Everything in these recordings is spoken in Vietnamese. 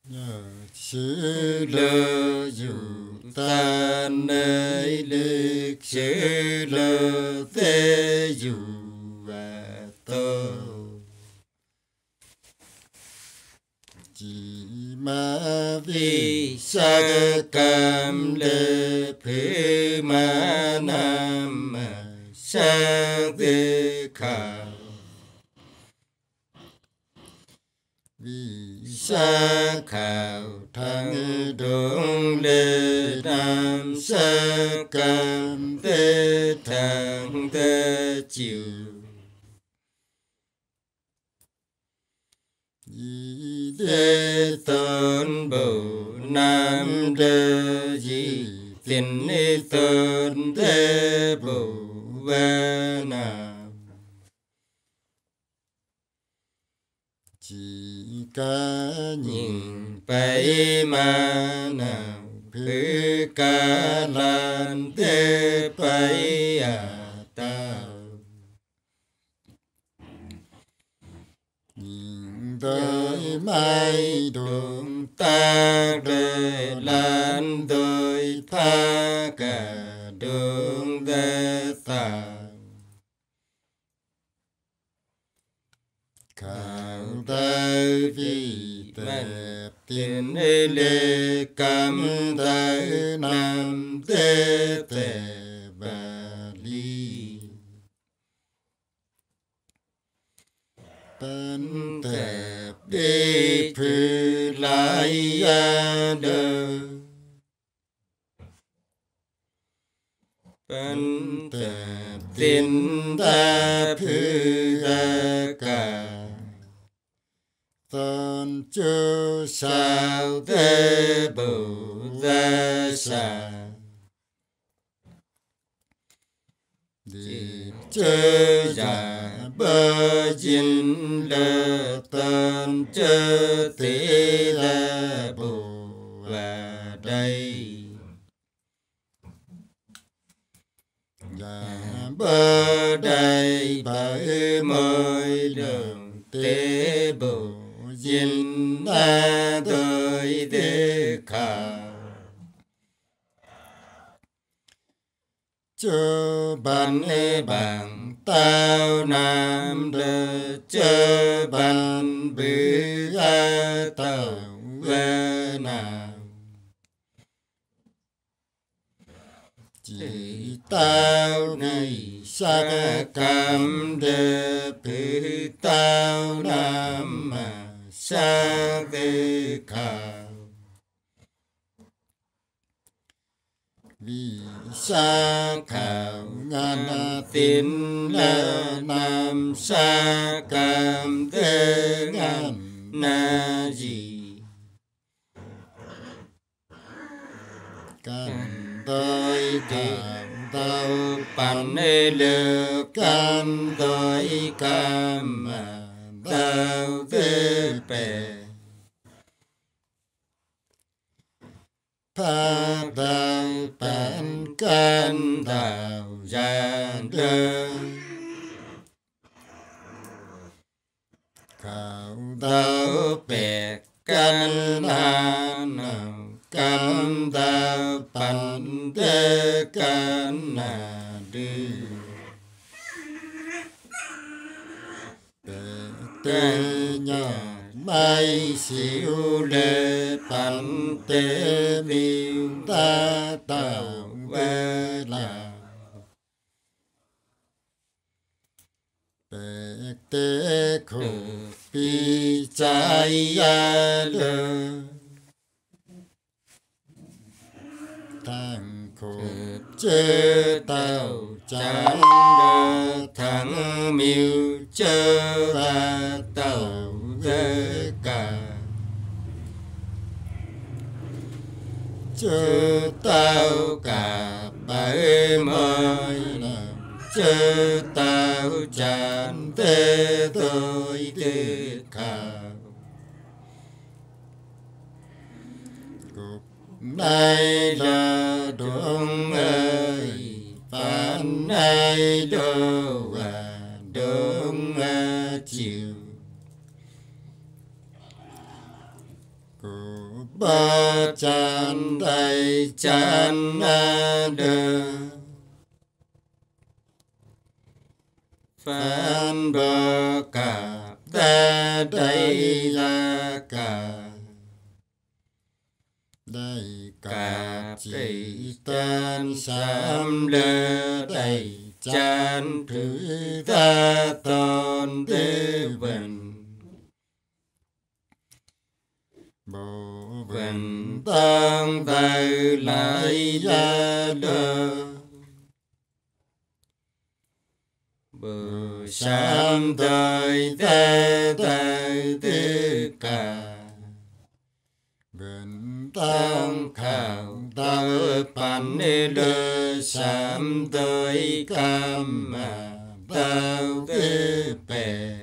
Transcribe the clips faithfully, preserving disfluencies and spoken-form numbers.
Sư lơ dù ta nơi lực sư lơ tê dù và tô chỉ mà vì sa cam lê phê ma nam mà sa tê khảo vì sa khảo thang đông lê nam sa cam tê thang tê chiều di đê tôn bồ nam đê di tình tôn đê bồ va nam chỉ ca nhìn bay ma nào phứ ca lan tê bay à ta nhìn tới mai đường ta rê lan đôi tha cả đường đê ta khảo tới vì đẹp tiền lê cam tới nam tê tê bà ly tân tẹp đi phư lại a đơ tân tẹp tin ta phư a cả tôn chư sao thế bồ ra sa đi chư giả bơ dinh lơ tôn chư tế ra bồ và đây giả bơ đây bởi môi đường tế bồ dinh a tới thế khảo chớ ban ê bằng tao nam đơ chớ ban bứ a tao vê nam chỉ tao này sa cam đê phứ tao nam mà sa tê khảo vì sa khảo ngàn tín là nam sa cam tê ngàn na gì can tôi cảm tao pan lơ can tôi cam mà tao tê bè pa tao pan can tao ra đơ khảo tao bè can na nào can tao pan tê can na đi tê nhà mai siêu lê pan tê viu ta tao về là bê tê khổ pi trái a lơ thằng khổ chê tao chẳng đơ thằng miêu chơ a tao về cả chơ tao cả bảy mươi năm chơ tao chẳng tê tôi tê khảo cuộc nay là đúng ơi phán nay đâu à đúng à chiều cuộc ba chan đầy chan đơ phan bơ cả ta đây là cả đây cả chỉ tên sam lơ đây chan thứ ta tôn tế vần bộ vần tăng tay lại ra đơ bờ sam tới ta tới tất cả vần tăng khảo tơ pan lơ sam tới cam mà tao tế bè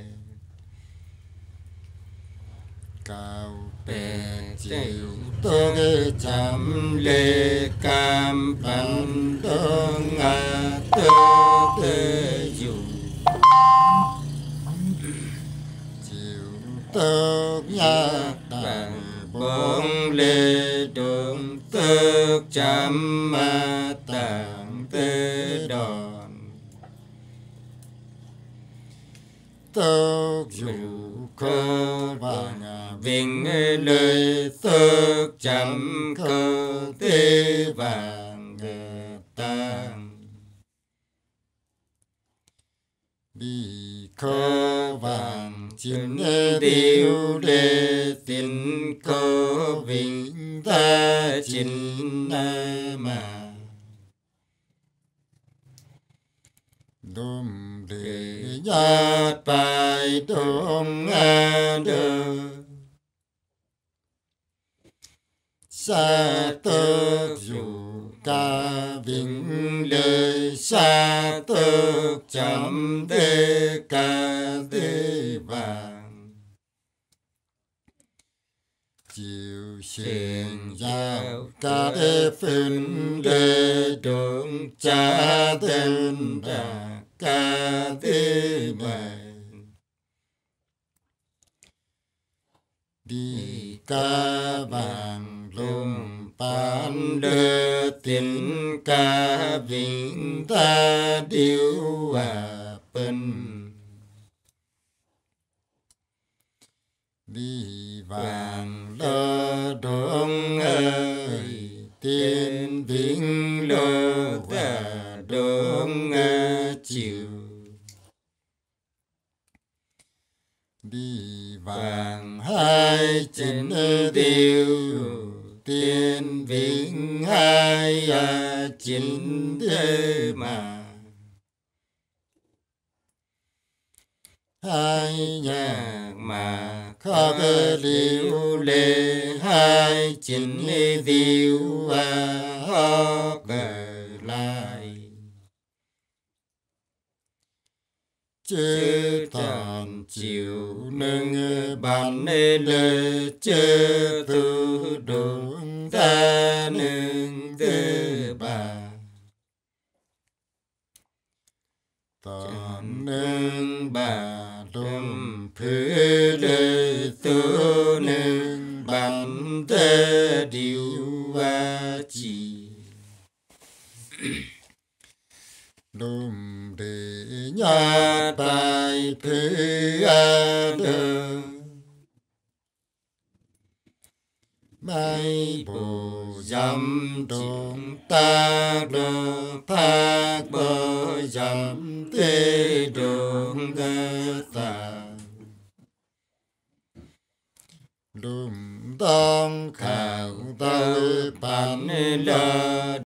cao bè chịu tôi chăm lê cam pan đông à tơ tơ dù chịu tơ nhạc đàn bông lê đường tơ chăm mà tàng tơ đòn tơ dù cơ vàng vinh lời tơ chăm cơ tê vàng tàng đi cơ vàng chiến điều để tin cơ vinh ta chiến mà đôm để nhát bài đôm a đơ sa tơ dù ca vinh lời sa tơ chấm tê ca tê vàng chiều xiên giao ca tê phân lê đường cha tên đà ca tê bài đi ca vàng lùng pan lơ tin ca vinh ta điêu à phân đi vàng lơ đông ơi tiên vinh lơ và đông chiều đi vàng hai trên tiêu tiên vinh hai à chín thế mà hai nhà mà khó cơ liu lệ hai chín tiêu à ho cờ lại chư toàn chiều nâng bàn lơ chư tu đúng ta nâng tư bà toàn nâng bà đông phứ lơ tu nâng bàn tơ điều a chỉ đùm để nhát bài thứ a đơ mai bồ dâm đông ta đơ thác bờ dâm tê đông gơ ta đùm tông khảo tơ bàn lơ